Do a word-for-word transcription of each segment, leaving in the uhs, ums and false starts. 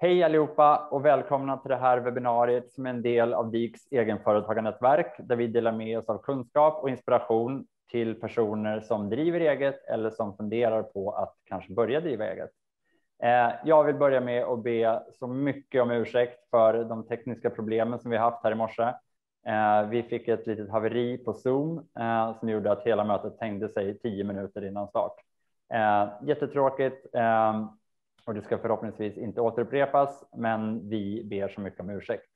Hej allihopa och välkomna till det här webbinariet som är en del av D I K:s egenföretagarnätverk där vi delar med oss av kunskap och inspiration till personer som driver eget eller som funderar på att kanske börja driva eget. Jag vill börja med att be så mycket om ursäkt för de tekniska problemen som vi har haft här i morse. Vi fick ett litet haveri på Zoom som gjorde att hela mötet hängde sig tio minuter innan start. Jättetråkigt. Och det ska förhoppningsvis inte återupprepas, men vi ber så mycket om ursäkt.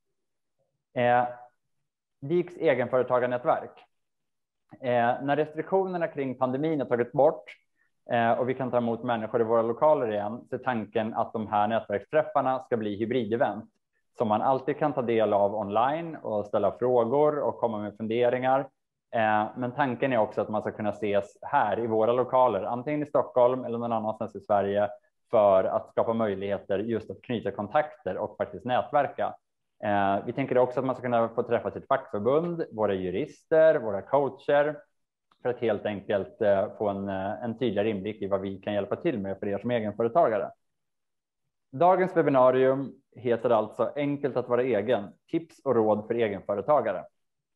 Eh, D I K:s egenföretagarnätverk. Eh, när restriktionerna kring pandemin har tagits bort eh, och vi kan ta emot människor i våra lokaler igen, så är tanken att de här nätverksträffarna ska bli hybridevent som man alltid kan ta del av online och ställa frågor och komma med funderingar. Eh, men tanken är också att man ska kunna ses här i våra lokaler, antingen i Stockholm eller någon annanstans i Sverige, för att skapa möjligheter just att knyta kontakter och faktiskt nätverka. Eh, vi tänker också att man ska kunna få träffa sitt fackförbund, våra jurister, våra coacher, för att helt enkelt eh, få en, en tydligare inblick i vad vi kan hjälpa till med för er som egenföretagare. Dagens webbinarium heter alltså Enkelt att vara egen, tips och råd för egenföretagare.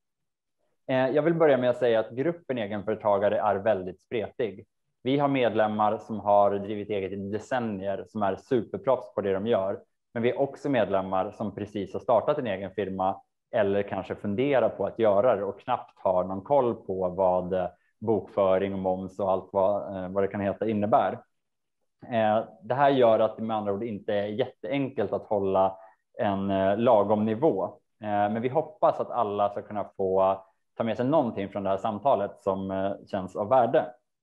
Eh, jag vill börja med att säga att gruppen egenföretagare är väldigt spretig. Vi har medlemmar som har drivit eget i decennier som är superproffs på det de gör. Men vi är också medlemmar som precis har startat en egen firma eller kanske funderar på att göra det och knappt har någon koll på vad bokföring och moms och allt vad, vad det kan heta innebär. Det här gör att det med andra ord inte är jätteenkelt att hålla en lagom nivå. Men vi hoppas att alla ska kunna få ta med sig någonting från det här samtalet som känns av värde.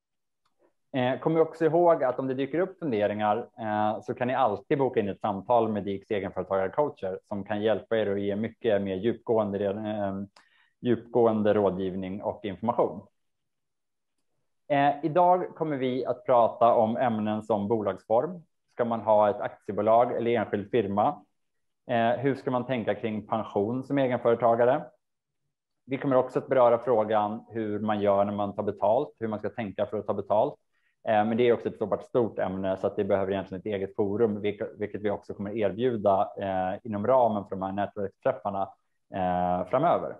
Kom också ihåg att om det dyker upp funderingar eh, så kan ni alltid boka in ett samtal med D I K:s egenföretagarcoacher som kan hjälpa er att ge mycket mer djupgående, eh, djupgående rådgivning och information. Eh, idag kommer vi att prata om ämnen som bolagsform. Ska man ha ett aktiebolag eller enskild firma? Eh, hur ska man tänka kring pension som egenföretagare? Vi kommer också att beröra frågan hur man gör när man tar betalt, hur man ska tänka för att ta betalt. Men det är också ett så stort ämne så att det behöver egentligen ett eget forum, vilket vi också kommer erbjuda eh, inom ramen för de här nätverksträffarna eh, framöver.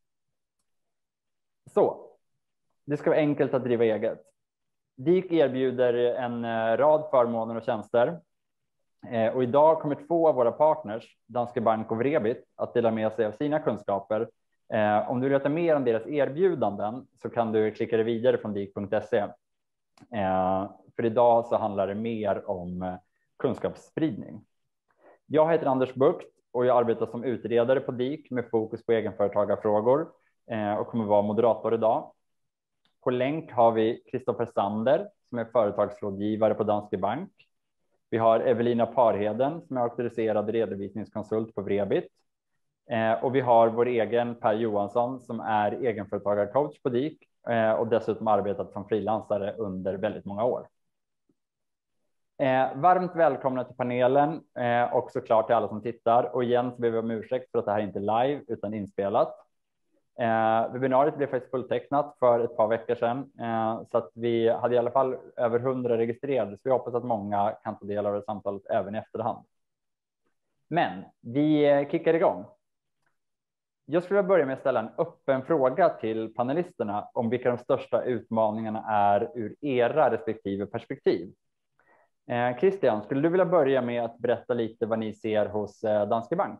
Så, det ska vara enkelt att driva eget. D I K erbjuder en rad förmåner och tjänster. Eh, och idag kommer två av våra partners, Danske Bank och Vrebit, att dela med sig av sina kunskaper. Eh, om du vill veta mer om deras erbjudanden så kan du klicka dig vidare från dik punkt se. Eh, för idag så handlar det mer om eh, kunskapsspridning. Jag heter Anders Bucht och jag arbetar som utredare på D I K med fokus på egenföretagarfrågor eh, och kommer vara moderator idag. På länk har vi Kristoffer Sander som är företagsrådgivare på Danske Bank. Vi har Evelina Parheden som är auktoriserad redovisningskonsult på Vrebit. Eh, och vi har vår egen Per Johansson som är egenföretagarcoach på D I K. Och dessutom arbetat som frilansare under väldigt många år. Eh, varmt välkomna till panelen eh, och såklart till alla som tittar. Och igen så ber vi om ursäkt för att det här inte är live utan inspelat. Eh, webbinariet blev faktiskt fulltecknat för ett par veckor sedan. Eh, så att vi hade i alla fall över hundra registrerade. Så vi hoppas att många kan ta del av det samtalet även i efterhand. Men vi kickar igång. Jag skulle vilja börja med att ställa en öppen fråga till panelisterna om vilka de största utmaningarna är ur era respektive perspektiv. Eh, Christian, skulle du vilja börja med att berätta lite vad ni ser hos eh, Danske Bank?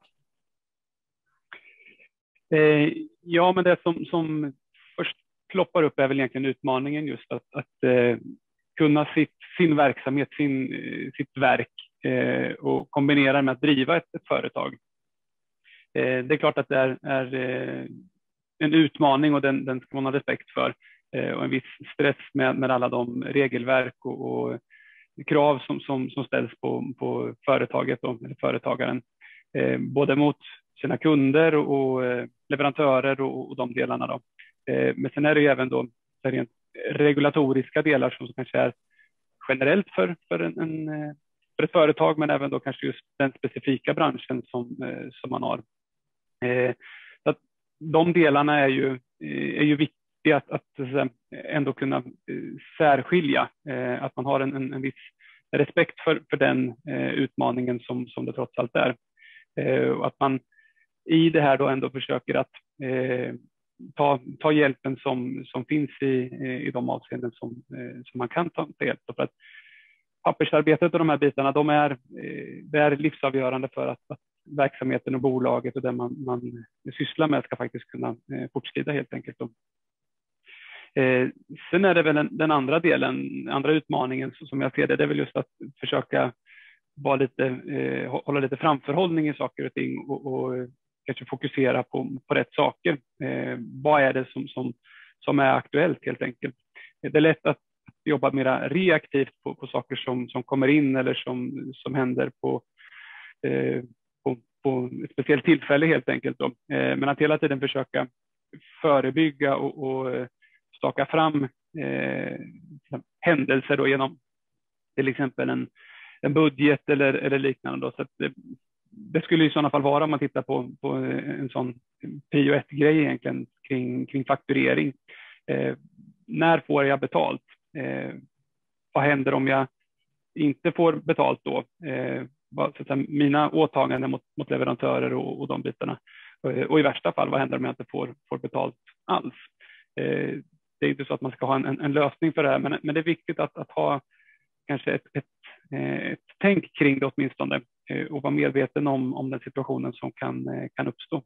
Eh, ja, men det som, som först ploppar upp är väl egentligen utmaningen just att, att eh, kunna sitt, sin verksamhet, sin, sitt verk eh, och kombinera med att driva ett, ett företag. Det är klart att det är, är en utmaning och den, den ska man ha respekt för och en viss stress med, med alla de regelverk och, och krav som, som, som ställs på, på företaget och eller företagaren. Både mot sina kunder och, och leverantörer och, och de delarna. Då. Men sen är det ju även då rent regulatoriska delar som kanske är generellt för, för en, en för ett företag men även då kanske just den specifika branschen som, som man har. Så att de delarna är ju, är ju viktiga att, att ändå kunna särskilja. Att man har en, en, en viss respekt för, för den eh, utmaningen som, som det trots allt är. Eh, och att man i det här då ändå försöker att eh, ta, ta hjälpen som, som finns i, i de avseenden som, eh, som man kan ta, ta hjälp. För att pappersarbetet och de här bitarna, de är, eh, det är livsavgörande för att, att verksamheten och bolaget och det man, man sysslar med ska faktiskt kunna eh, fortskrida helt enkelt. Eh, sen är det väl den, den andra delen, andra utmaningen som jag ser det, det är väl just att försöka vara lite, eh, hålla lite framförhållning i saker och ting och, och kanske fokusera på, på rätt saker. Eh, vad är det som, som, som är aktuellt helt enkelt? Det är lätt att jobba mer reaktivt på, på saker som, som kommer in eller som, som händer på, eh, på, på ett speciellt tillfälle helt enkelt. Då. Eh, men att hela tiden försöka förebygga och, och staka fram eh, händelser då genom till exempel en, en budget eller, eller liknande. Då. Så att det, det skulle i sådana fall vara om man tittar på, på en sån prio ett-grej egentligen kring, kring fakturering. Eh, när får jag betalt? Eh, vad händer om jag inte får betalt då? Eh, vad, så att säga, mina åtaganden mot, mot leverantörer och, och de bitarna. Eh, och i värsta fall, vad händer om jag inte får, får betalt alls? Eh, det är inte så att man ska ha en, en, en lösning för det här, men, men det är viktigt att, att ha kanske ett, ett, ett tänk kring det åtminstone eh, och vara medveten om, om den situationen som kan, eh, kan uppstå.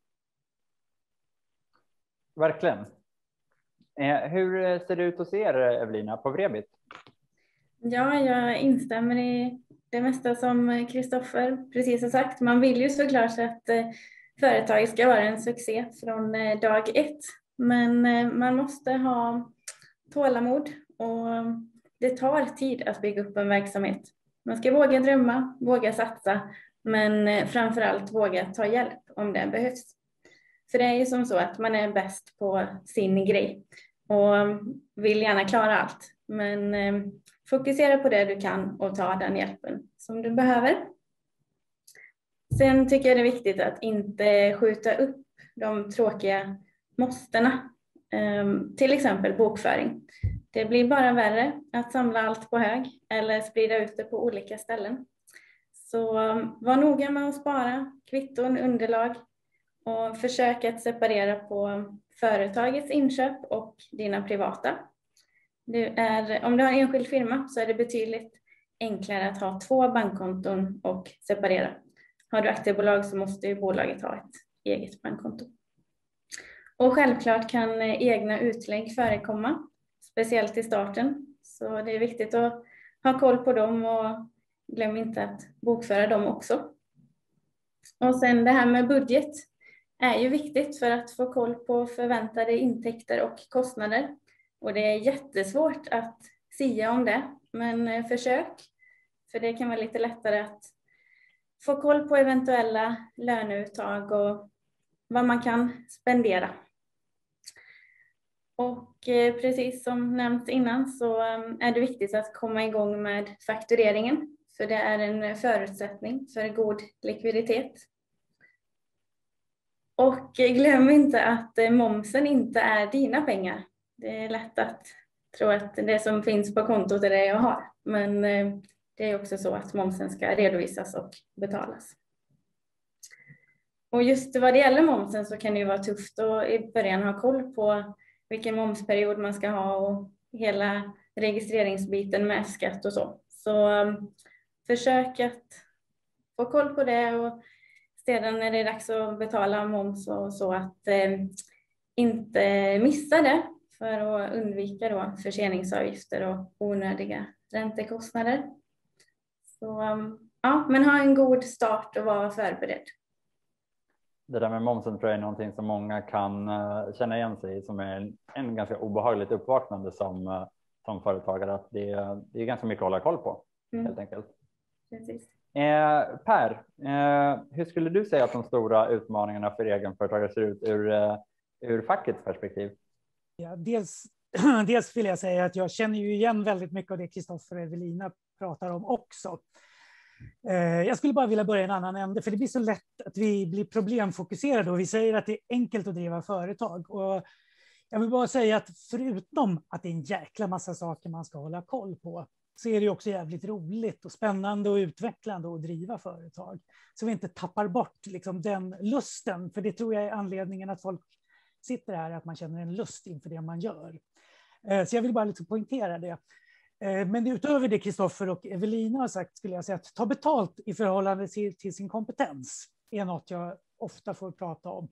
Verkligen. Eh, hur ser det ut hos er, Evelina, på Vrebit? Ja, jag instämmer i det mesta som Kristoffer precis har sagt. Man vill ju såklart att eh, företaget ska vara en succé från eh, dag ett. Men eh, man måste ha tålamod och det tar tid att bygga upp en verksamhet. Man ska våga drömma, våga satsa, men eh, framförallt våga ta hjälp om det behövs. För det är ju som så att man är bäst på sin grej och vill gärna klara allt. Men eh, fokusera på det du kan och ta den hjälpen som du behöver. Sen tycker jag det är viktigt att inte skjuta upp de tråkiga måstena. Um, till exempel bokföring. Det blir bara värre att samla allt på hög eller sprida ut det på olika ställen. Så um, var noga med att spara kvitton, underlag och försök att separera på företagets inköp och dina privata. Du är, om du har en enskild firma så är det betydligt enklare att ha två bankkonton och separera. Har du aktiebolag så måste ju bolaget ha ett eget bankkonto. Och självklart kan egna utlägg förekomma, speciellt i starten. Så det är viktigt att ha koll på dem och glöm inte att bokföra dem också. Och sen det här med budget är ju viktigt för att få koll på förväntade intäkter och kostnader. Och det är jättesvårt att sia om det, men försök. För det kan vara lite lättare att få koll på eventuella löneuttag och vad man kan spendera. Och precis som nämnts innan så är det viktigt att komma igång med faktureringen. För det är en förutsättning för god likviditet. Och glöm inte att momsen inte är dina pengar. Det är lätt att tro att det som finns på kontot är det jag har. Men det är också så att momsen ska redovisas och betalas. Och just vad det gäller momsen så kan det ju vara tufft att i början ha koll på vilken momsperiod man ska ha och hela registreringsbiten med skatt och så. Så um, försök att få koll på det och sedan när det är dags att betala moms och så att eh, inte missa det för att undvika då förseningsavgifter och onödiga räntekostnader. Så um, ja, men ha en god start och vara förberedd. Det där med momsen tror jag är någonting som många kan uh, känna igen sig i, som är en, en ganska obehagligt uppvaknande som, uh, som företagare. Att det, det är ganska mycket att hålla koll på, mm. helt enkelt. Precis. Eh, Per, eh, hur skulle du säga att de stora utmaningarna för egenföretagare ser ut ur, uh, ur fackets perspektiv? Ja, dels, dels vill jag säga att jag känner ju igen väldigt mycket av det Kristoffer och Evelina pratar om också. Jag skulle bara vilja börja i en annan ände, för det blir så lätt att vi blir problemfokuserade och vi säger att det är enkelt att driva företag. Och jag vill bara säga att förutom att det är en jäkla massa saker man ska hålla koll på, så är det också jävligt roligt och spännande och utvecklande att driva företag. Så vi inte tappar bort liksom den lusten, för det tror jag är anledningen att folk sitter här, att man känner en lust inför det man gör. Så jag vill bara lite poängtera det. Men utöver det Kristoffer och Evelina har sagt skulle jag säga att ta betalt i förhållande till, till sin kompetens är något jag ofta får prata om.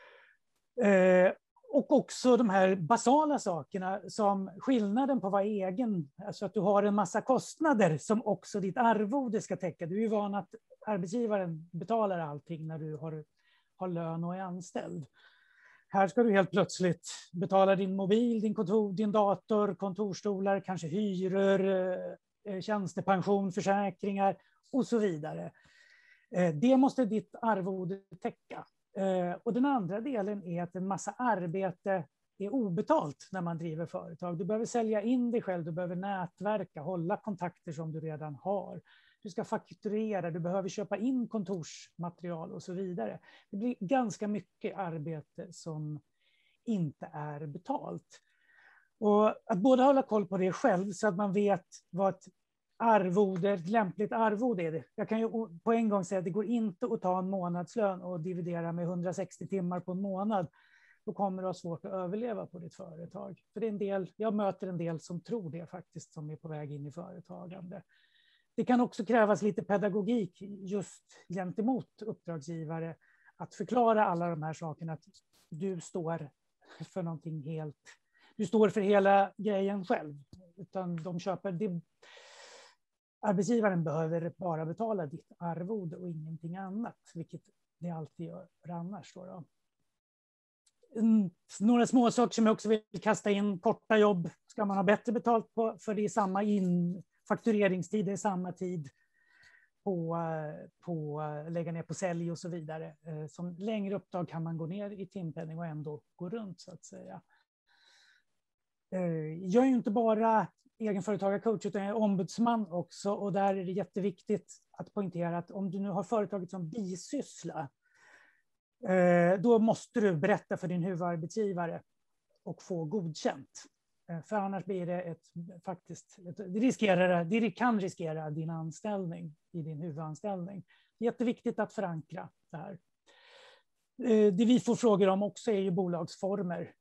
Och också de här basala sakerna som skillnaden på att vara egen, alltså att du har en massa kostnader som också ditt arvode ska täcka. Du är ju van att arbetsgivaren betalar allting när du har, har lön och är anställd. Här ska du helt plötsligt betala din mobil, din kontor, din dator, kontorstolar, kanske hyror, tjänstepension, försäkringar och så vidare. Det måste ditt arvode täcka. Och den andra delen är att en massa arbete är obetalt när man driver företag. Du behöver sälja in dig själv, du behöver nätverka, hålla kontakter som du redan har. Du ska fakturera, du behöver köpa in kontorsmaterial och så vidare. Det blir ganska mycket arbete som inte är betalt. Och att både hålla koll på det själv så att man vet vad ett arvode, ett lämpligt arvode är det. Jag kan ju på en gång säga att det går inte att ta en månadslön och dividera med hundrasextio timmar på en månad. Då kommer du ha svårt att överleva på ditt företag. För det är en del, jag möter en del som tror det faktiskt, som är på väg in i företagande. Det kan också krävas lite pedagogik just gentemot uppdragsgivare att förklara alla de här sakerna, att du står för någonting helt, du står för hela grejen själv, utan de köper det. Arbetsgivaren behöver bara betala ditt arvode och ingenting annat, vilket det alltid gör annars. Då då. Några små saker som jag också vill kasta in, korta jobb ska man ha bättre betalt på, för det är samma in, faktureringstid, det är samma tid på, på lägga ner på sälj och så vidare. Som längre uppdrag kan man gå ner i timpenning och ändå gå runt så att säga. Jag är ju inte bara egenföretagarcoach utan jag är ombudsman också, och där är det jätteviktigt att poängtera att om du nu har företaget som bisyssla, då måste du berätta för din huvudarbetsgivare och få godkänt. För annars blir det ett, faktiskt, ett, det, riskerar, det kan riskera din anställning i din huvudanställning. Det är jätteviktigt att förankra det här. Det vi får frågor om också är ju bolagsformer.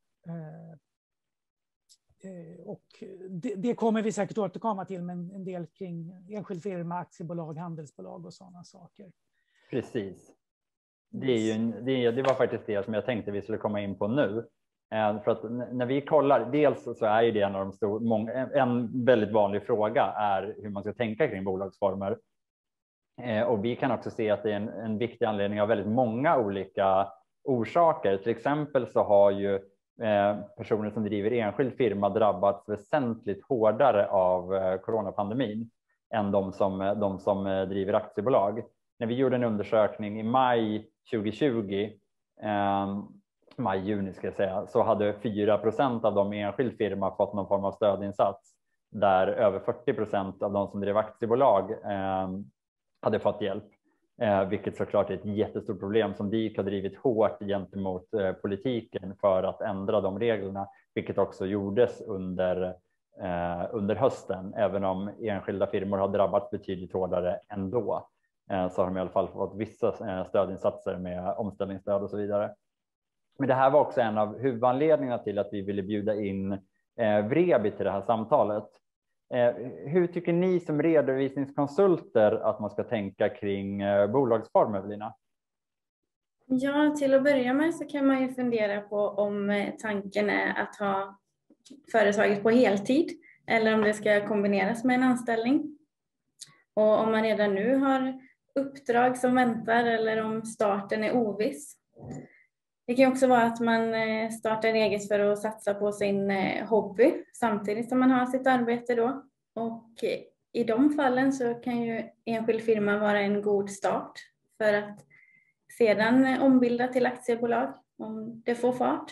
Och det, det kommer vi säkert återkomma till, men en del kring enskild firma, aktiebolag, handelsbolag och sådana saker. Precis. Det, är ju, det, det var faktiskt det som jag tänkte vi skulle komma in på nu. För att när vi kollar, dels så är ju det en av de stor, många, en väldigt vanlig fråga är hur man ska tänka kring bolagsformer. Och vi kan också se att det är en, en viktig anledning av väldigt många olika orsaker. Till exempel så har ju personer som driver enskild firma drabbats väsentligt hårdare av coronapandemin än de som, de som driver aktiebolag. När vi gjorde en undersökning i maj tjugohundratjugo, eh, maj, juni ska jag säga, så hade fyra procent av de enskild firma fått någon form av stödinsats, där över fyrtio procent av de som drev aktiebolag eh, hade fått hjälp. Eh, vilket såklart är ett jättestort problem som D I K har drivit hårt gentemot eh, politiken för att ändra de reglerna, vilket också gjordes under, eh, under hösten. Även om enskilda firmor har drabbats betydligt hårdare ändå, eh, så har de i alla fall fått vissa eh, stödinsatser med omställningsstöd och så vidare. Men det här var också en av huvudanledningarna till att vi ville bjuda in eh, Vrebi till det här samtalet. Eh, hur tycker ni som redovisningskonsulter att man ska tänka kring eh, bolagsform, Evelina? Ja, till att börja med så kan man ju fundera på om tanken är att ha företaget på heltid eller om det ska kombineras med en anställning. Och om man redan nu har uppdrag som väntar eller om starten är oviss. Det kan också vara att man startar eget för att satsa på sin hobby samtidigt som man har sitt arbete då. Och i de fallen så kan ju enskild firma vara en god start för att sedan ombilda till aktiebolag om det får fart.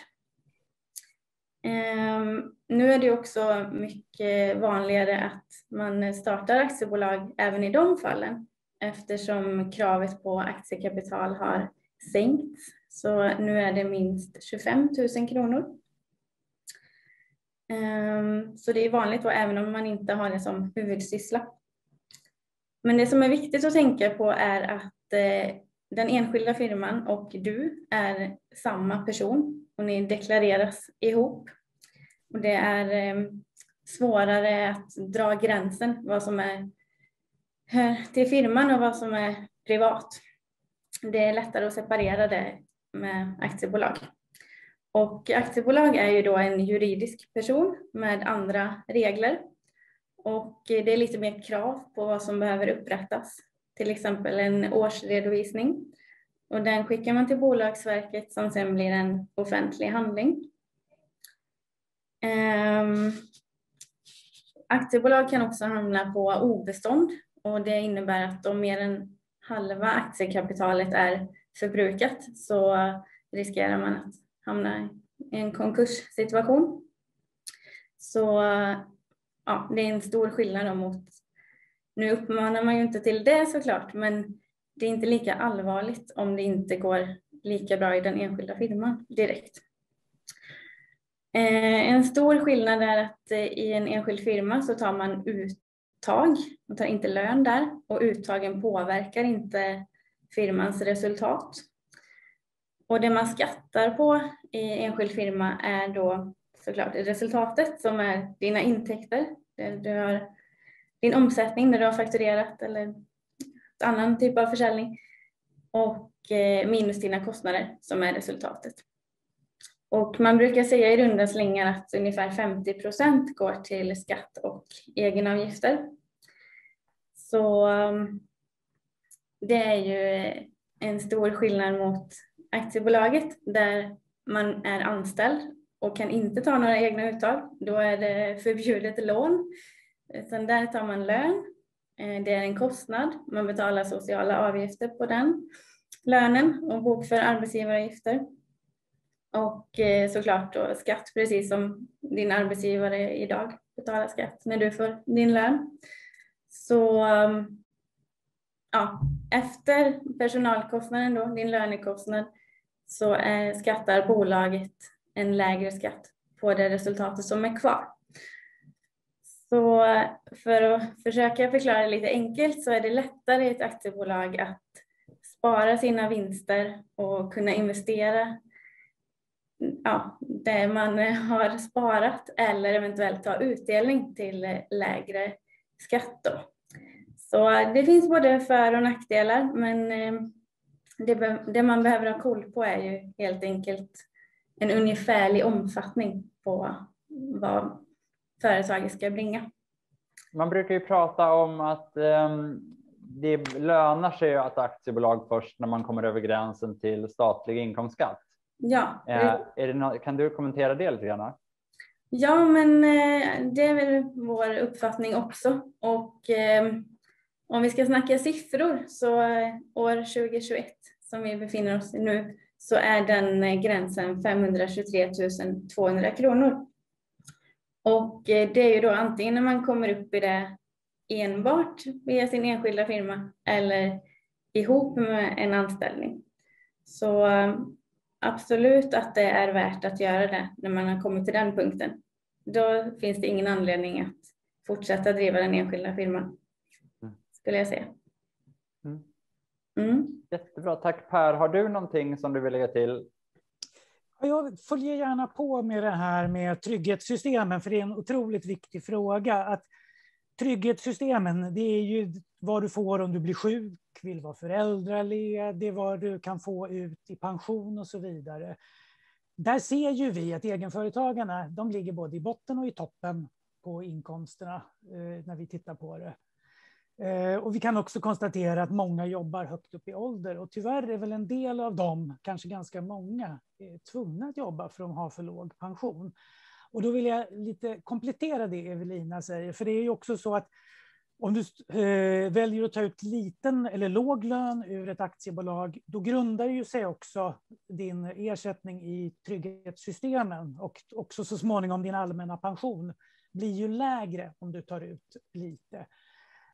Nu är det också mycket vanligare att man startar aktiebolag även i de fallen eftersom kravet på aktiekapital har sänkts. Så nu är det minst tjugofem tusen kronor. Så det är vanligt då, även om man inte har det som huvudsyssla. Men det som är viktigt att tänka på är att den enskilda firman och du är samma person och ni deklareras ihop. Och det är svårare att dra gränsen vad som är till firman och vad som är privat. Det är lättare att separera det med aktiebolag. Och aktiebolag är ju då en juridisk person med andra regler. Och det är lite mer krav på vad som behöver upprättas. Till exempel en årsredovisning. Och den skickar man till Bolagsverket som sen blir en offentlig handling. Um, aktiebolag kan också hamna på obestånd. Och det innebär att om mer än halva aktiekapitalet är förbrukat så riskerar man att hamna i en konkurssituation. Så ja, det är en stor skillnad mot, nu uppmanar man ju inte till det såklart, men det är inte lika allvarligt om det inte går lika bra i den enskilda firman direkt. En stor skillnad är att i en enskild firma så tar man uttag, man tar inte lön där och uttagen påverkar inte firmans resultat. Och det man skattar på i enskild firma är då såklart resultatet som är dina intäkter. Du har din omsättning när du har fakturerat eller ett annan typ av försäljning. Och minus dina kostnader som är resultatet. Och man brukar säga i runda slängar att ungefär femtio procent går till skatt och egenavgifter. Så det är ju en stor skillnad mot aktiebolaget där man är anställd och kan inte ta några egna uttag. Då är det förbjudet lån. Sen där tar man lön. Det är en kostnad. Man betalar sociala avgifter på den lönen och bokför arbetsgivaravgifter. Och såklart då skatt precis som din arbetsgivare idag betalar skatt när du får din lön. Så ja, efter personalkostnaden då, din lönekostnad, så är, skattar bolaget en lägre skatt på det resultatet som är kvar. Så för att försöka förklara lite enkelt så är det lättare i ett aktiebolag att spara sina vinster och kunna investera ja, det man har sparat eller eventuellt ta utdelning till lägre skatt då. Så det finns både för- och nackdelar, men det, det man behöver ha koll på är ju helt enkelt en ungefärlig omfattning på vad företaget ska bringa. Man brukar ju prata om att eh, det lönar sig att aktiebolag först när man kommer över gränsen till statlig inkomstskatt. Ja. Eh, är det no- kan du kommentera det lite grann? Ja, men eh, det är väl vår uppfattning också. Och eh, om vi ska snacka siffror så eh, år tjugohundratjugoett som vi befinner oss i nu så är den eh, gränsen femhundratjugotre tusen tvåhundra kronor. Och eh, det är ju då antingen när man kommer upp i det enbart via sin enskilda firma eller ihop med en anställning. Så eh, absolut att det är värt att göra det när man har kommit till den punkten. Då finns det ingen anledning att fortsätta driva den enskilda firman, skulle jag säga. Mm. Mm. Jättebra, tack Per. Har du någonting som du vill lägga till? Jag följer gärna på med det här med trygghetssystemen, för det är en otroligt viktig fråga. Att trygghetssystemen, det är ju vad du får om du blir sjuk, vill vara föräldraledig, vad du kan få ut i pension och så vidare. Där ser ju vi att egenföretagarna, de ligger både i botten och i toppen på inkomsterna eh, när vi tittar på det. Eh, och vi kan också konstatera att många jobbar högt upp i ålder, och tyvärr är väl en del av dem, kanske ganska många, är tvungna att jobba för att de har för låg pension. Och då vill jag lite komplettera det Evelina säger, för det är ju också så att om du eh, väljer att ta ut liten eller låg lön ur ett aktiebolag, då grundar ju sig också din ersättning i trygghetssystemen, och också så småningom din allmänna pension blir ju lägre om du tar ut lite.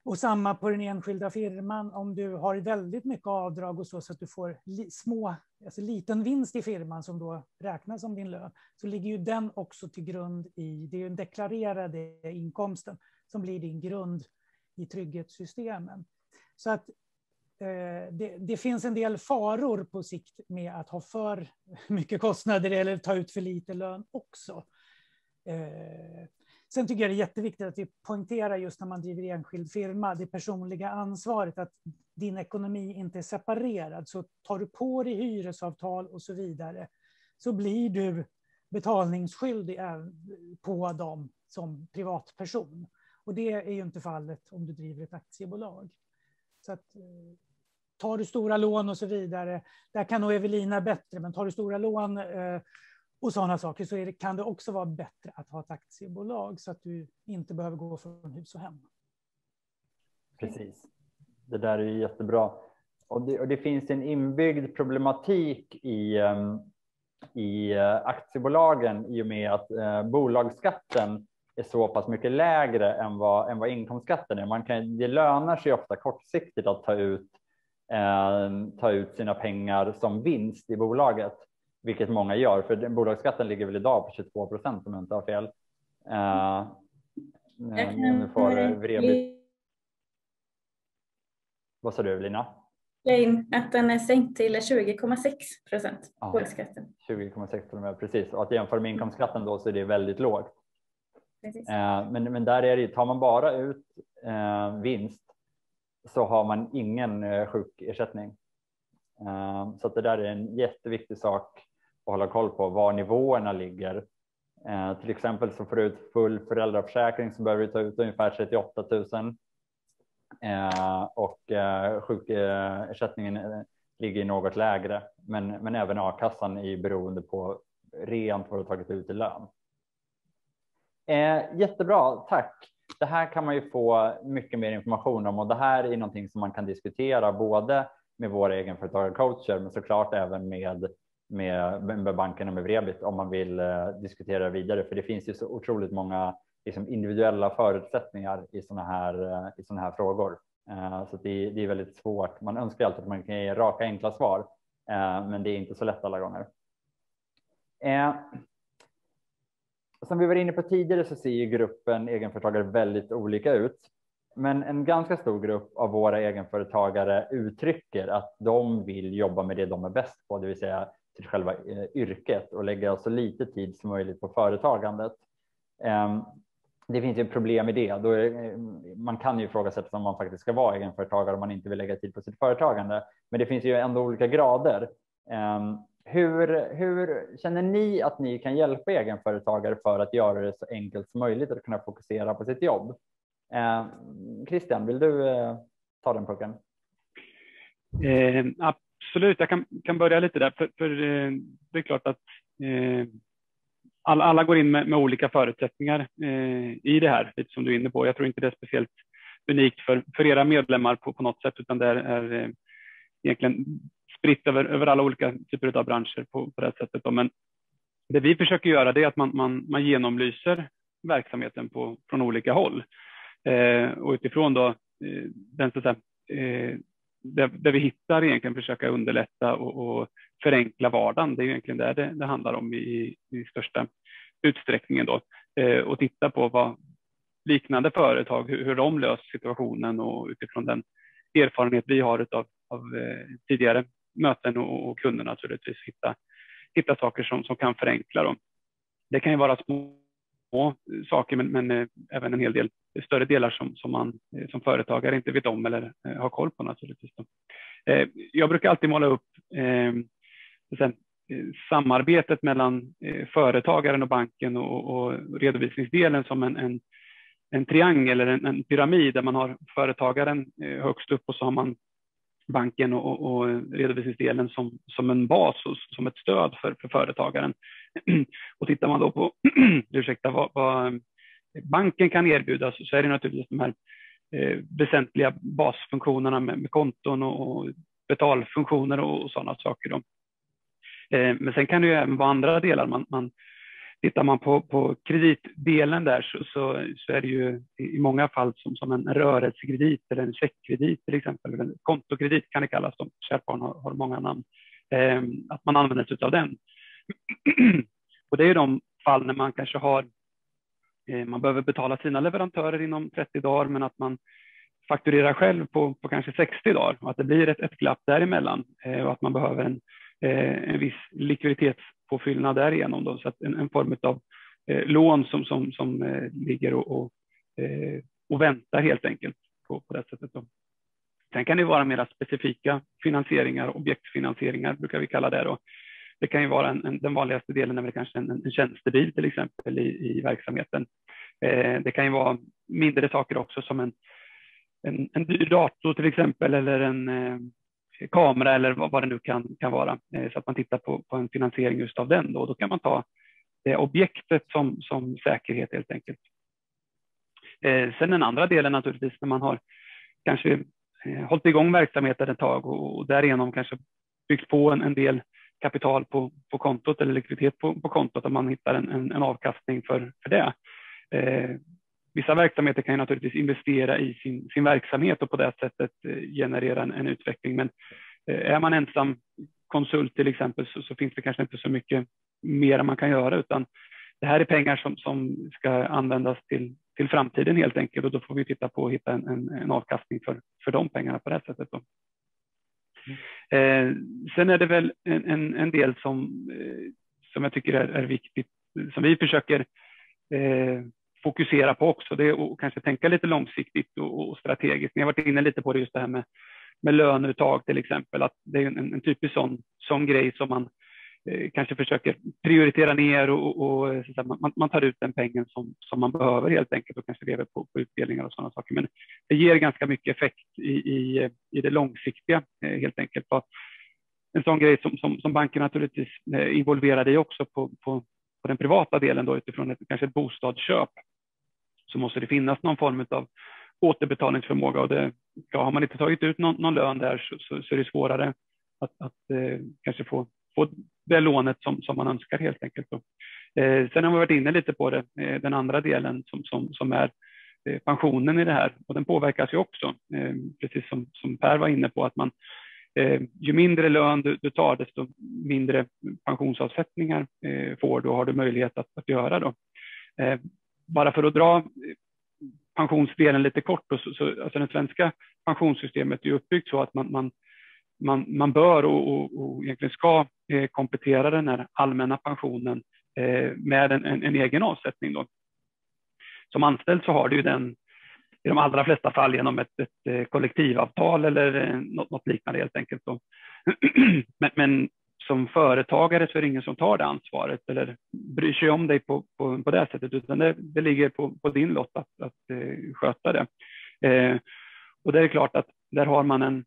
Och samma på den enskilda firman, om du har väldigt mycket avdrag och så, så att du får li, små, alltså liten vinst i firman som då räknas som din lön, så ligger ju den också till grund i, det är ju den deklarerade inkomsten som blir din grund i trygghetssystemen. Så att eh, det, det finns en del faror på sikt med att ha för mycket kostnader eller ta ut för lite lön också. Eh, Sen tycker jag det är jätteviktigt att vi poängterar just när man driver enskild firma, det personliga ansvaret, att din ekonomi inte är separerad. Så tar du på dig hyresavtal och så vidare, så blir du betalningsskyldig på dem som privatperson. Och det är ju inte fallet om du driver ett aktiebolag. Så att, tar du stora lån och så vidare, där kan nog Evelina bättre, men tar du stora lån och sådana saker, så är det, kan det också vara bättre att ha ett aktiebolag så att du inte behöver gå från hus och hem. Precis. Det där är ju jättebra. Och det, och det finns en inbyggd problematik i, i aktiebolagen i och med att eh, bolagsskatten är så pass mycket lägre än vad, än vad inkomstskatten är. Man kan, det lönar sig ofta kortsiktigt att ta ut, eh, ta ut sina pengar som vinst i bolaget. Vilket många gör, för bolagsskatten ligger väl idag på tjugotvå procent om jag inte har fel. Uh, nu får Vrebit... Vad sa du, Evelina? Att den är sänkt till tjugo komma sex procent ja, bolagsskatten. tjugo komma sex procent, precis. Och att jämföra med inkomstskatten då så är det väldigt lågt. Uh, men, men där är det, tar man bara ut uh, vinst så har man ingen uh, sjukersättning. Uh, så att det där är en jätteviktig sak att hålla koll på var nivåerna ligger. Eh, till exempel så får du ut full föräldraförsäkring så behöver du ta ut ungefär trettioåtta tusen. Eh, och eh, sjukersättningen eh, ligger något lägre. Men, men även a-kassan är beroende på rent vad du tagit ut i lön. Eh, jättebra, tack. Det här kan man ju få mycket mer information om och det här är någonting som man kan diskutera både med våra egenföretagarcoacher men såklart även med Med, med banken och med Vrebit om man vill uh, diskutera vidare, för det finns ju så otroligt många liksom, individuella förutsättningar i sådana här, uh, i såna här frågor. Uh, så det, det är väldigt svårt. Man önskar alltid att man kan ge raka enkla svar, uh, men det är inte så lätt alla gånger. Uh, som vi var inne på tidigare så ser ju gruppen egenföretagare väldigt olika ut. Men en ganska stor grupp av våra egenföretagare uttrycker att de vill jobba med det de är bäst på, det vill säga till själva eh, yrket och lägga så lite tid som möjligt på företagandet. Eh, det finns ju ett problem i det. Då är, man kan ju ifrågasätta om man faktiskt ska vara egenföretagare om man inte vill lägga tid på sitt företagande. Men det finns ju ändå olika grader. Eh, hur, hur känner ni att ni kan hjälpa egenföretagare för att göra det så enkelt som möjligt att kunna fokusera på sitt jobb? Eh, Christian, vill du eh, ta den pucken? Eh, absolut, jag kan, kan börja lite där. För, för eh, det är klart att eh, alla, alla går in med, med olika förutsättningar eh, i det här, lite som du är inne på. Jag tror inte det är speciellt unikt för, för era medlemmar på, på något sätt, utan det är eh, egentligen spritt över, över alla olika typer av branscher på, på det här sättet. Men det vi försöker göra det är att man, man, man genomlyser verksamheten på, från olika håll. Eh, och utifrån då, eh, den, så att säga, eh, där, där vi hittar egentligen försöka underlätta och, och förenkla vardagen. Det är egentligen där det, det handlar om i, i största utsträckningen då. Eh, och titta på vad liknande företag, hur, hur de löser situationen och utifrån den erfarenhet vi har av, av eh, tidigare möten och, och kunderna naturligtvis hitta, hitta saker som, som kan förenkla dem. Det kan ju vara små saker men, men eh, även en hel del större delar som, som man eh, som företagare inte vet om eller eh, har koll på naturligtvis. Eh, jag brukar alltid måla upp eh, sen, eh, samarbetet mellan eh, företagaren och banken och, och redovisningsdelen som en, en, en triangel eller en, en pyramid där man har företagaren eh, högst upp och så har man banken och, och, och redovisningsdelen som, som en bas och som ett stöd för, för företagaren. Och tittar man då på ursäkta, vad, vad banken kan erbjuda så är det naturligtvis de här eh, väsentliga basfunktionerna med, med konton och, och betalfunktioner och, och sådana saker. Då. Eh, men sen kan det ju även vara andra delar. Man, man tittar man på, på kreditdelen där så, så, så är det ju i många fall som, som en rörelsekredit eller en checkkredit till exempel. Eller en kontokredit kan det kallas, som kärt barn har, har många namn. Eh, att man använder sig av den. Och det är de fall när man kanske har, eh, man behöver betala sina leverantörer inom trettio dagar, men att man fakturerar själv på, på kanske sextio dagar och att det blir ett, ett glapp däremellan eh, och att man behöver en, eh, en viss likviditetspåfyllnad därigenom då, så att en, en form av eh, lån som, som, som eh, ligger och, och, eh, och väntar helt enkelt på, på det sättet då. Sen kan det vara mera specifika finansieringar, objektfinansieringar brukar vi kalla det då. Det kan ju vara en, en, den vanligaste delen är väl kanske en, en tjänstebil till exempel i, i verksamheten. Eh, det kan ju vara mindre saker också som en, en, en dyr dator till exempel, eller en eh, kamera eller vad, vad det nu kan, kan vara. Eh, så att man tittar på, på en finansiering just av den då. Då kan man ta det objektet som, som säkerhet helt enkelt. Eh, sen den andra delen naturligtvis när man har kanske eh, hållit igång verksamheten ett tag och, och därigenom kanske byggt på en, en del kapital på, på kontot eller likviditet på, på kontot, om man hittar en, en, en avkastning för, för det. Eh, vissa verksamheter kan ju naturligtvis investera i sin, sin verksamhet och på det sättet eh, generera en, en utveckling. Men eh, är man ensam konsult till exempel så, så finns det kanske inte så mycket mer man kan göra, utan det här är pengar som, som ska användas till, till framtiden helt enkelt, och då får vi titta på att hitta en, en, en avkastning för, för de pengarna på det sättet då. Eh, sen är det väl en, en, en del som, eh, som jag tycker är, är viktigt, som vi försöker eh, fokusera på också, det är att kanske tänka lite långsiktigt och, och strategiskt. Ni har varit inne lite på det, just det här med, med löneuttag till exempel, att det är en, en typisk sån, sån grej som man eh, kanske försöker prioritera ner och, och så man, man tar ut den pengen som, som man behöver helt enkelt och kanske lever på, på utdelningar och sådana saker. Men det ger ganska mycket effekt i, i, i det långsiktiga eh, helt enkelt. Och en sån grej som, som, som banken naturligtvis eh, involverade i också på, på, på den privata delen då, utifrån ett, kanske ett bostadsköp, så måste det finnas någon form av återbetalningsförmåga, och det, ja, har man inte tagit ut någon, någon lön där så, så, så är det svårare att, att eh, kanske få, få det lånet som, som man önskar helt enkelt. Eh, sen har vi varit inne lite på det, eh, den andra delen som, som, som är eh, pensionen i det här, och den påverkas ju också, eh, precis som, som Per var inne på, att man eh, ju mindre lön du, du tar, desto mindre pensionsavsättningar eh, får du och har du möjlighet att, att göra då. Eh, bara för att dra pensionsdelen lite kort, och så, så, alltså det svenska pensionssystemet är uppbyggt så att man, man, man, man bör och, och, och egentligen ska eh, komplettera den här allmänna pensionen eh, med en, en, en egen avsättning då. Som anställd så har du ju den i de allra flesta fall genom ett, ett kollektivavtal eller eh, något, något liknande helt enkelt då. men, men som företagare så är det ingen som tar det ansvaret eller bryr sig om dig på, på, på det sättet, utan det, det ligger på, på din lott att, att uh, sköta det. Eh, och det är klart att där har man en,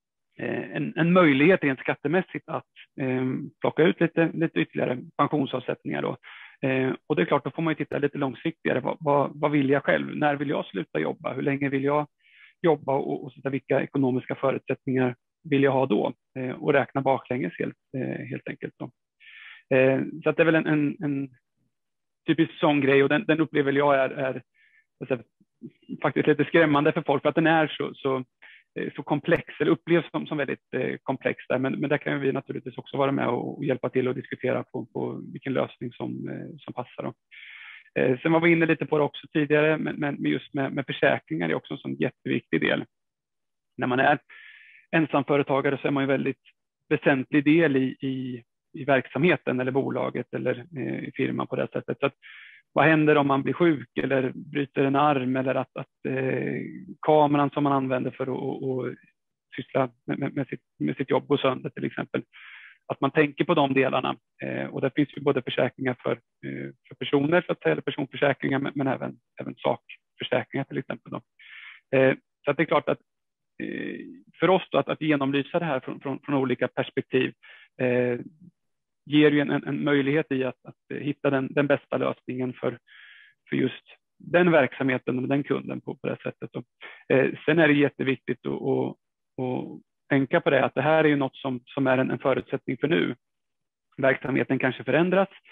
en, en möjlighet rent skattemässigt att eh, plocka ut lite, lite ytterligare pensionsavsättningar då. Eh, och det är klart, då får man ju titta lite långsiktigare. Vad, vad, vad vill jag själv? När vill jag sluta jobba? Hur länge vill jag jobba? Och, och så vilka ekonomiska förutsättningar vill jag ha då? Eh, och räkna baklänges helt, eh, helt enkelt då. Eh, så att det är väl en, en, en typisk sån grej, och den, den upplever jag är, är alltså, faktiskt lite skrämmande för folk, för att den är så, så, så komplex, eller upplevs som, som väldigt eh, komplex där. Men, men där kan vi naturligtvis också vara med och, och hjälpa till och diskutera på, på vilken lösning som, eh, som passar då. Eh, sen var vi inne lite på det också tidigare, men, men just med, med försäkringar är också en sån jätteviktig del. När man är ensamföretagare så är man ju väldigt väsentlig del i, i, i verksamheten eller bolaget eller eh, i firman på det sättet. Så att, vad händer om man blir sjuk eller bryter en arm, eller att, att eh, kameran som man använder för att och, och syssla med, med, med, sitt, med sitt jobb går sönder till exempel. Att man tänker på de delarna. Eh, och det finns ju både försäkringar för, eh, för personer, så att säga, eller personförsäkringar, men, men även, även sakförsäkringar till exempel. Då. Eh, så att det är klart att eh, för oss då, att, att genomlysa det här från, från, från olika perspektiv eh, ger ju en, en, en möjlighet i att, att hitta den, den bästa lösningen för, för just den verksamheten och den kunden på, på det sättet. Och, eh, sen är det jätteviktigt att, att, att tänka på det, att det här är ju något som, som är en, en förutsättning för nu. Verksamheten kanske förändras,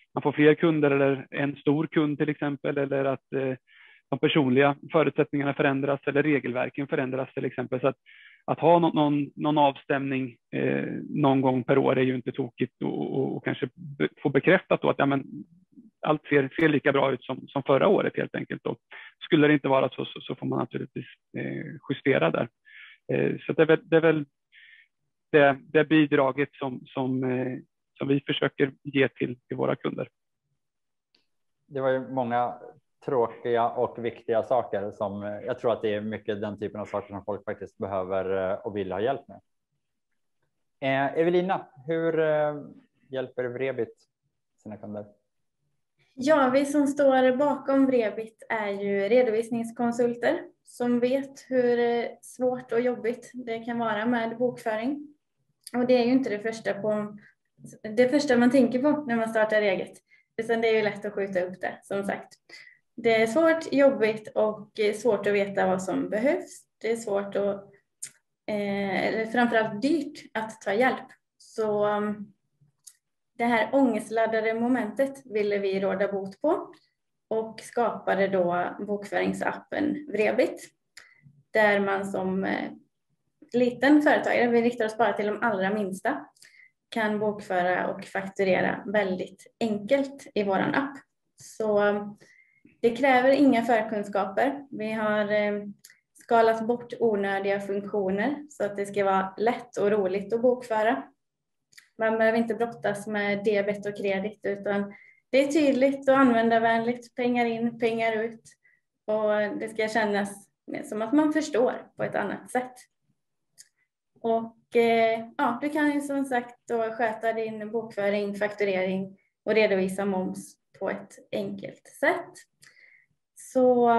man får fler kunder eller en stor kund till exempel, eller att eh, de personliga förutsättningarna förändras eller regelverken förändras till exempel. Så att, att ha någon, någon, någon avstämning eh, någon gång per år är ju inte tokigt, och, och, och kanske be, få bekräftat då att ja, men, allt ser, ser lika bra ut som, som förra året helt enkelt. Och skulle det inte vara så, så, så får man naturligtvis eh, justera där. Eh, så det är väl, det, är väl det, det bidraget som, som, eh, som vi försöker ge till, till våra kunder. Det var ju många tråkiga och viktiga saker som jag tror att det är mycket den typen av saker som folk faktiskt behöver och vill ha hjälp med. Eh, Evelina, hur eh, hjälper Vrebit sina kunder? Ja, vi som står bakom Vrebit är ju redovisningskonsulter som vet hur svårt och jobbigt det kan vara med bokföring. Och det är ju inte det första, på, det första man tänker på när man startar eget. Utan det är ju lätt att skjuta upp det, som sagt. Det är svårt, jobbigt och svårt att veta vad som behövs. Det är svårt och eh, eller framförallt dyrt att ta hjälp. Så um, det här ångestladdade momentet ville vi råda bot på och skapade då bokföringsappen Vrebit. Där man som eh, liten företagare, vi riktar oss bara till de allra minsta, kan bokföra och fakturera väldigt enkelt i våran app. Så um, det kräver inga förkunskaper. Vi har eh, skalat bort onödiga funktioner så att det ska vara lätt och roligt att bokföra. Man behöver inte brottas med debet och kredit, utan det är tydligt och användarvänligt. Pengar in, pengar ut. Och det ska kännas som att man förstår på ett annat sätt. Och eh, ja, du kan ju som sagt då sköta din bokföring, fakturering och redovisa moms på ett enkelt sätt. Så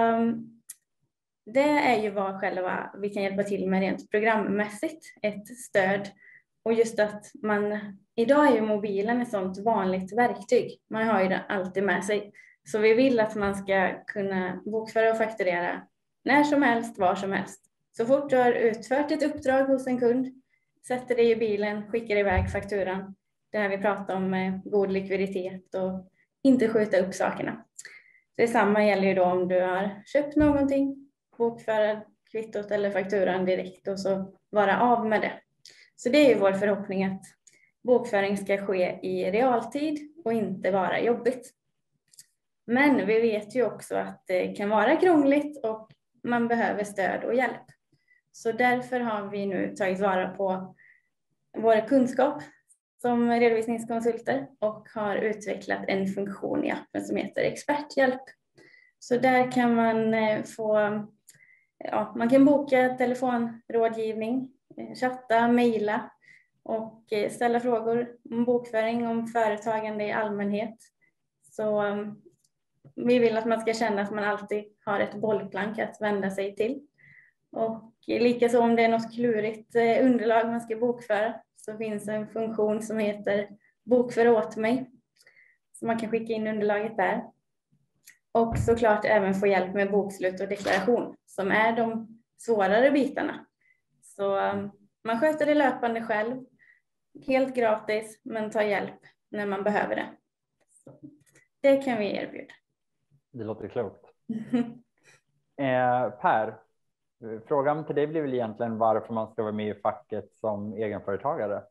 det är ju vad själva vi kan hjälpa till med rent programmässigt, ett stöd. Och just att man, idag är ju mobilen ett sånt vanligt verktyg. Man har ju den alltid med sig. Så vi vill att man ska kunna bokföra och fakturera när som helst, var som helst. Så fort du har utfört ett uppdrag hos en kund, sätter dig i bilen, skickar iväg fakturan. Det här vi pratar om med god likviditet och inte skjuta upp sakerna. Detsamma gäller ju då om du har köpt någonting, bokföra kvittot eller fakturan direkt och så vara av med det. Så det är ju vår förhoppning att bokföring ska ske i realtid och inte vara jobbigt. Men vi vet ju också att det kan vara krångligt och man behöver stöd och hjälp. Så därför har vi nu tagit vara på vår kunskap som redovisningskonsulter och har utvecklat en funktion i appen som heter experthjälp. Så där kan man få, ja, man kan boka telefonrådgivning, chatta, mejla och ställa frågor om bokföring, om företagande i allmänhet. Så um, vi vill att man ska känna att man alltid har ett bollplank att vända sig till. Och likaså om det är något klurigt underlag man ska bokföra så finns en funktion som heter bokför åt mig. Så man kan skicka in underlaget där. Och såklart även få hjälp med bokslut och deklaration som är de svårare bitarna. Så um, man sköter det löpande själv. Helt gratis, men ta hjälp när man behöver det. Så det kan vi erbjuda. Det låter klokt. eh, Per, frågan till dig blir väl egentligen varför man ska vara med i facket som egenföretagare?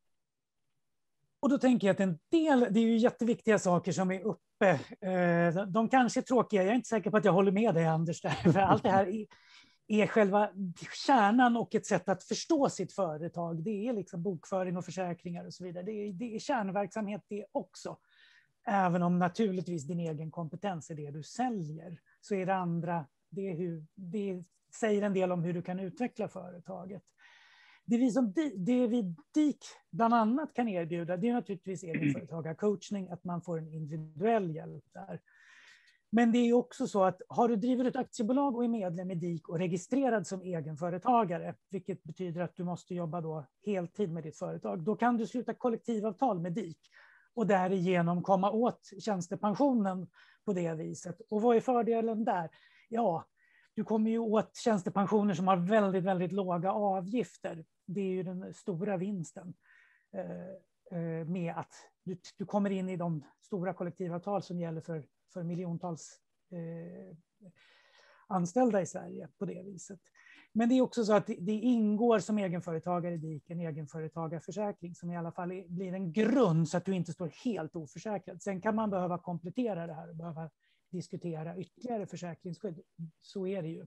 Och då tänker jag att en del, det är ju jätteviktiga saker som är uppe. De kanske är tråkiga, jag är inte säker på att jag håller med dig Anders där. För allt det här är, är själva kärnan och ett sätt att förstå sitt företag. Det är liksom bokföring och försäkringar och så vidare. Det är, det är kärnverksamhet det också. Även om naturligtvis din egen kompetens är det du säljer, så är det andra, det, är hur, det säger en del om hur du kan utveckla företaget. Det vi, som, det vi D I K bland annat kan erbjuda, det är naturligtvis egenföretagarcoachning, att man får en individuell hjälp där. Men det är också så att har du driver ett aktiebolag och är medlem i D I K och registrerad som egenföretagare, vilket betyder att du måste jobba då heltid med ditt företag, då kan du sluta kollektivavtal med D I K och därigenom komma åt tjänstepensionen på det viset. Och vad är fördelen där? Ja, du kommer ju åt tjänstepensioner som har väldigt, väldigt låga avgifter. Det är ju den stora vinsten. med att du, du kommer in i de stora kollektivavtal som gäller för, för miljontals eh, anställda i Sverige på det viset. Men det är också så att det ingår som egenföretagare i D I K en egenföretagarförsäkring som i alla fall är, blir en grund så att du inte står helt oförsäkrad. Sen kan man behöva komplettera det här och behöva diskutera ytterligare försäkringsskydd. Så är det ju.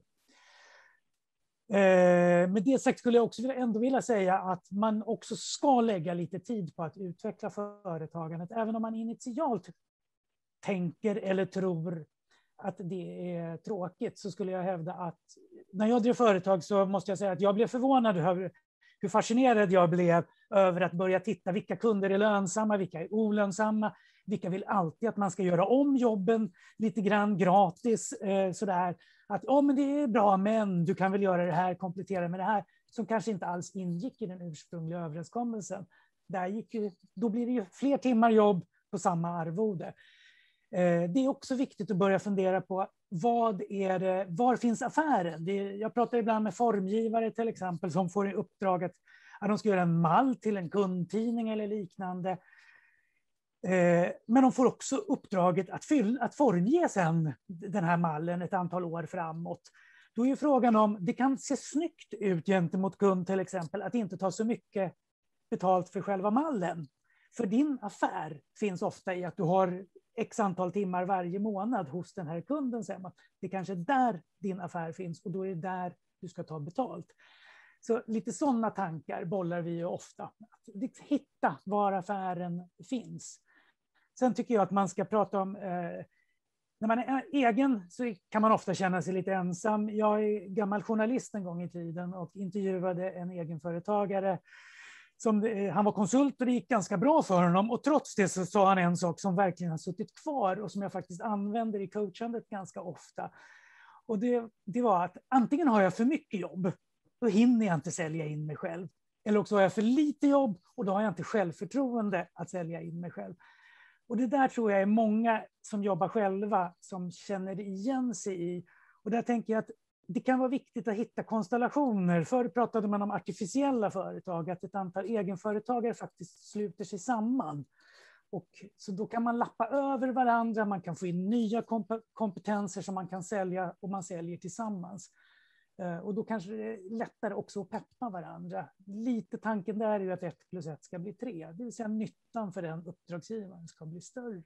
Eh, med det sagt skulle jag också ändå vilja säga att man också ska lägga lite tid på att utveckla företagandet. Även om man initialt tänker eller tror att det är tråkigt, så skulle jag hävda att när jag drev företag så måste jag säga att jag blev förvånad över hur fascinerad jag blev över att börja titta vilka kunder är lönsamma, vilka är olönsamma, vilka vill alltid att man ska göra om jobben lite grann gratis. Eh, sådär. Att ja, men det är bra, men du kan väl göra det här, komplettera med det här, som kanske inte alls ingick i den ursprungliga överenskommelsen. Där gick ju, då blir det ju fler timmar jobb på samma arvode. Det är också viktigt att börja fundera på vad är det, var finns affären? Det är, jag pratar ibland med formgivare till exempel som får i uppdrag att, att de ska göra en mall till en kundtidning eller liknande. Men de får också uppdraget att, fylla, att formge sen den här mallen ett antal år framåt. Då är ju frågan om det kan se snyggt ut gentemot kund till exempel att inte ta så mycket betalt för själva mallen. För din affär finns ofta i att du har x antal timmar varje månad hos den här kunden. Det är kanske där din affär finns och då är det där du ska ta betalt. Så lite sådana tankar bollar vi ju ofta. Att hitta var affären finns. Sen tycker jag att man ska prata om... Eh, när man är egen så kan man ofta känna sig lite ensam. Jag är gammal journalist en gång i tiden och intervjuade en egenföretagare. Som, eh, han var konsult och det gick ganska bra för honom. Och trots det så sa han en sak som verkligen har suttit kvar och som jag faktiskt använder i coachandet ganska ofta. Och det, det var att antingen har jag för mycket jobb, då hinner jag inte sälja in mig själv. Eller också har jag för lite jobb och då har jag inte självförtroende att sälja in mig själv. Och det där tror jag är många som jobbar själva som känner igen sig i. Och där tänker jag att det kan vara viktigt att hitta konstellationer. Förr pratade man om artificiella företag, att ett antal egenföretagare faktiskt sluter sig samman. Och så då kan man lappa över varandra, man kan få in nya kompetenser som man kan sälja och man säljer tillsammans. Och då kanske det är lättare också att peppa varandra. Lite tanken där är ju att ett plus ett ska bli tre. Det vill säga nyttan för den uppdragsgivaren ska bli större.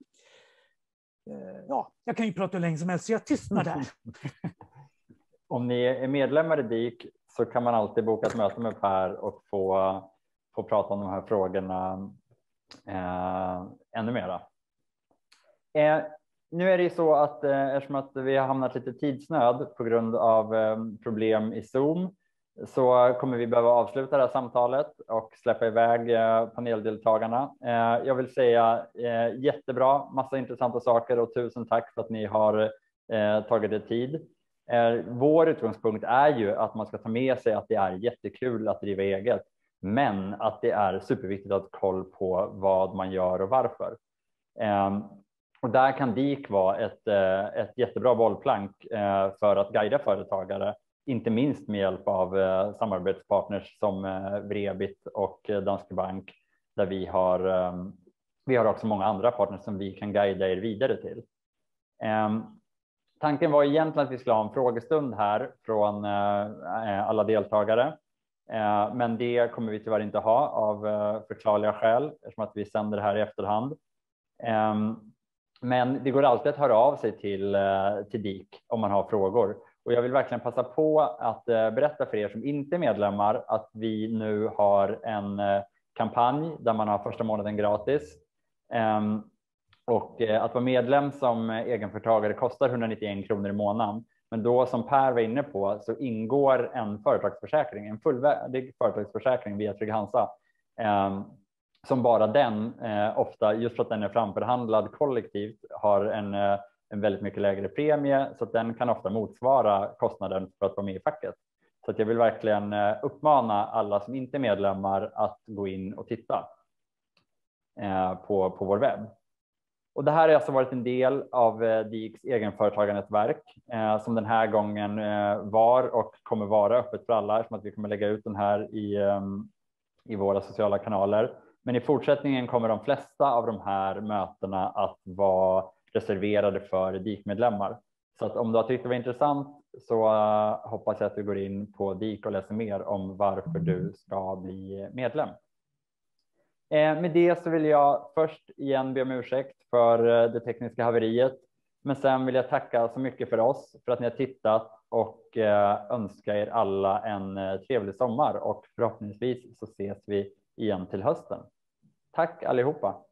Ja, jag kan ju prata hur länge som helst så jag tystnar där. Om ni är medlemmar i D I K så kan man alltid boka ett möte med Per och få, få prata om de här frågorna eh, ännu mera. Eh, nu är det ju så att eh, eftersom att vi har hamnat lite tidsnöd på grund av eh, problem i Zoom så kommer vi behöva avsluta det här samtalet och släppa iväg eh, paneldeltagarna. Eh, jag vill säga eh, jättebra, massa intressanta saker och tusen tack för att ni har eh, tagit er tid. Vår utgångspunkt är ju att man ska ta med sig att det är jättekul att driva eget, men att det är superviktigt att ha koll på vad man gör och varför. Och där kan D I K vara ett, ett jättebra bollplank för att guida företagare, inte minst med hjälp av samarbetspartners som Vrebit och Danske Bank, där vi har, vi har också många andra partners som vi kan guida er vidare till. Tanken var egentligen att vi skulle ha en frågestund här från eh, alla deltagare. Eh, men det kommer vi tyvärr inte ha av eh, förklarliga skäl eftersom att vi sänder det här i efterhand. Eh, men det går alltid att höra av sig till, eh, till D I K om man har frågor. Och jag vill verkligen passa på att eh, berätta för er som inte är medlemmar att vi nu har en eh, kampanj där man har första månaden gratis. Eh, Och att vara medlem som egenföretagare kostar etthundranittioen kronor i månaden. Men då som Per var inne på så ingår en företagsförsäkring, en fullvärdig företagsförsäkring via Trygg-Hansa. Eh, som bara den, eh, ofta just för att den är framförhandlad kollektivt, har en, eh, en väldigt mycket lägre premie. Så att den kan ofta motsvara kostnaden för att vara med i facket. Så att jag vill verkligen eh, uppmana alla som inte är medlemmar att gå in och titta eh, på, på vår webb. Och det här har alltså varit en del av D I Ks egenföretagarnätverk eh, som den här gången eh, var och kommer vara öppet för alla eftersom att vi kommer lägga ut den här i, um, i våra sociala kanaler. Men i fortsättningen kommer de flesta av de här mötena att vara reserverade för D I K-medlemmar. Så att om du har tyckt det var intressant så hoppas jag att du går in på D I K och läser mer om varför du ska bli medlem. Med det så vill jag först igen be om ursäkt för det tekniska haveriet. Men sen vill jag tacka så mycket för oss för att ni har tittat och önska er alla en trevlig sommar och förhoppningsvis så ses vi igen till hösten. Tack allihopa!